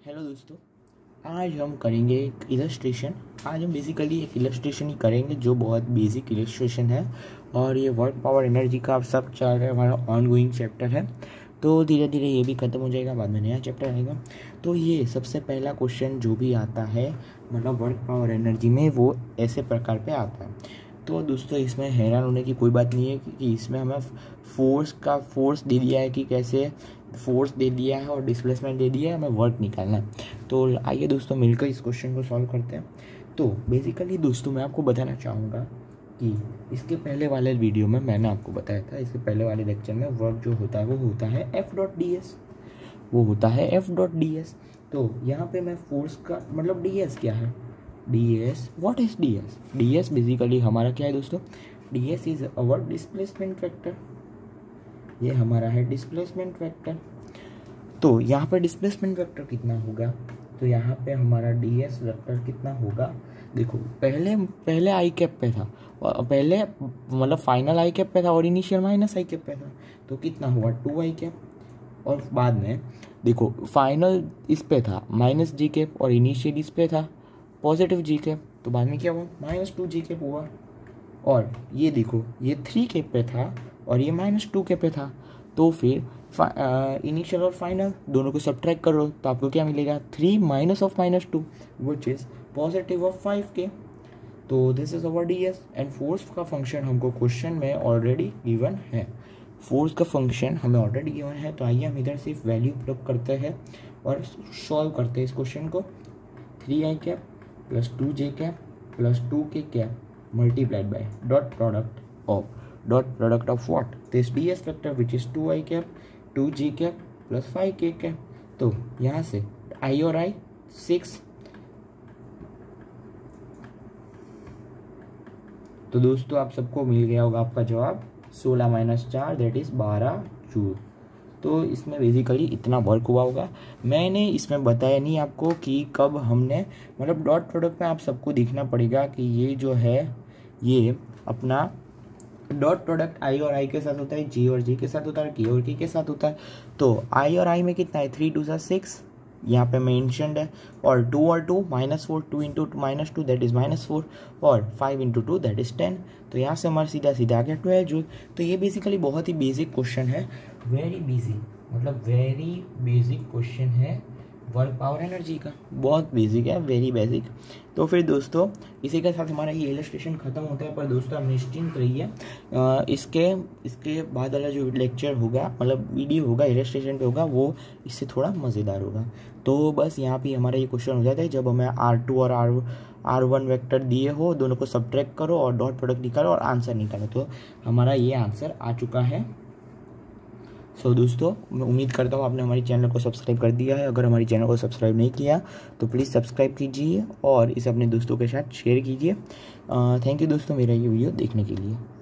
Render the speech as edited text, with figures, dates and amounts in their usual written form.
Hello दोस्तों, आज हम करेंगे एक इलस्ट्रेशन। आज हम बेसिकली एक इलस्ट्रेशन ही करेंगे जो बहुत बेसिक इलस्ट्रेशन है और ये वर्क पावर एनर्जी का आप सब चल रहा है, हमारा ऑनगोइंग चैप्टर है। तो धीरे धीरे ये भी ख़त्म हो जाएगा, बाद में नया चैप्टर आएगा। तो ये सबसे पहला क्वेश्चन जो भी आता है मतलब वर्क पावर एनर्जी में, वो ऐसे प्रकार पे आता है। तो दोस्तों इसमें हैरान होने की कोई बात नहीं है कि इसमें हमें फोर्स दे दिया है कि कैसे फोर्स दे दिया है और डिस्प्लेसमेंट दे दिया है, हमें वर्क निकालना है। तो आइए दोस्तों मिलकर इस क्वेश्चन को सॉल्व करते हैं। तो बेसिकली दोस्तों मैं आपको बताना चाहूँगा कि इसके पहले वाले वीडियो में मैंने आपको बताया था, इसके पहले वाले लेक्चर में वर्क जो होता है वो होता है F.ds, वो होता है F.ds। तो यहाँ पे मैं फोर्स का मतलब ds क्या है, ds what is ds basically हमारा क्या है दोस्तों, ds is our displacement vector. ये हमारा है डिस्प्लेसमेंट वेक्टर। तो यहाँ पर डिस्प्लेसमेंट वेक्टर कितना होगा, तो यहाँ पे हमारा ds वेक्टर कितना होगा, देखो पहले आई कैप पे था, पहले मतलब फाइनल आई कैप पे था और इनिशियल माइनस आई कैप पे था, तो कितना हुआ 2 आई कैप। और बाद में देखो फाइनल इस पे था माइनस जी कैप और इनिशियल इस पे था पॉजिटिव जी कैप, तो बाद में क्या हुआ -2 जी कैप हुआ। और ये देखो ये 3 कैप पे था और ये -2 कैप पे था, तो फिर इनिशियल और फाइनल दोनों को सब्ट्रैक्ट करो तो आपको क्या मिलेगा 3 minus of -2 which is positive of 5 के। तो this is our ds and force का फंक्शन हमको क्वेश्चन में ऑलरेडी गिवन है, फोर्स का फंक्शन हमें ऑलरेडी गिवन है। तो आइए हम इधर सिर्फ वैल्यू पुट करते हैं और सॉल्व करते हैं इस क्वेश्चन को। 3i cap plus 2j cap plus 2k cap multiplied by dot product of what this ds vector which is 2i cap 2j cap plus 5k cap. तो यहाँ से i और i 6, तो दोस्तों आप सबको मिल गया होगा आपका जवाब 16 - 4 दैट इज 12 जूल। तो इसमें बेसिकली इतना वर्क हुआ होगा। मैंने इसमें बताया नहीं आपको कि कब हमने मतलब डॉट प्रोडक्ट में आप सबको देखना पड़ेगा कि ये जो है ये अपना डॉट प्रोडक्ट आई और आई के साथ होता है, जी और जी के साथ होता है, के और के साथ होता है। तो आई और आई में कितना है 3 2 6 यहाँ पे मेंशन्ड है, और 2 और 2 -4, 2 इंटू -2 दैट इज -4 और 5 इंटू 2 दैट इज 10। तो यहाँ से हमारा सीधा आ गया 12 जूल। तो ये बेसिकली बहुत ही बेसिक क्वेश्चन है, वेरी बेसिक क्वेश्चन है वर्क पावर एनर्जी का, बहुत बेसिक है, वेरी बेसिक। तो फिर दोस्तों इसी के साथ हमारा ये इलस्ट्रेशन खत्म होता है। पर दोस्तों आप निश्चिंत रहिए, इसके बाद वाला जो लेक्चर होगा मतलब वीडियो होगा इलस्ट्रेशन पे होगा, वो इससे थोड़ा मज़ेदार होगा। तो बस यहाँ पे हमारा ये क्वेश्चन हो जाता है, जब हमें R2 और R1 वेक्टर दिए हो, दोनों को सब्ट्रैक्ट करो और डॉट प्रोडक्ट निकालो और आंसर निकालो। तो हमारा ये आंसर आ चुका है। सो दोस्तों मैं उम्मीद करता हूँ आपने हमारी चैनल को सब्सक्राइब कर दिया है। अगर हमारी चैनल को सब्सक्राइब नहीं किया तो प्लीज़ सब्सक्राइब कीजिए और इसे अपने दोस्तों के साथ शेयर कीजिए। थैंक यू दोस्तों मेरा ये वीडियो देखने के लिए।